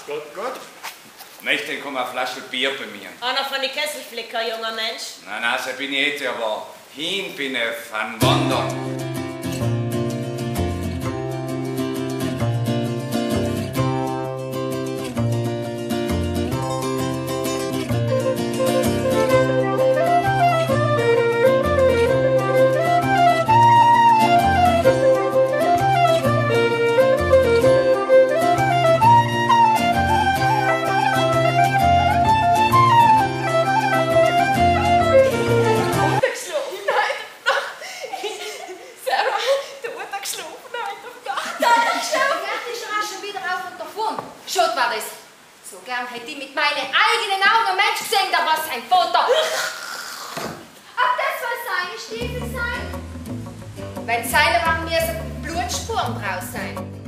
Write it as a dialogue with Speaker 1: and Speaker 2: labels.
Speaker 1: Gut, gut.
Speaker 2: Möchte ich eine Flasche Bier bei mir?
Speaker 3: Einer von den Kesselflicker, junger Mensch.
Speaker 2: Nein, so bin ich jetzt, aber hin bin ich von Wandern.
Speaker 4: Schaut war das. So gern hätte ich mit meinen eigenen Augen einen Mensch gesehen, da war es ein Foto. Ob das soll seine Stiefel sein? Wenn seine waren, müssen Blutspuren draus sein.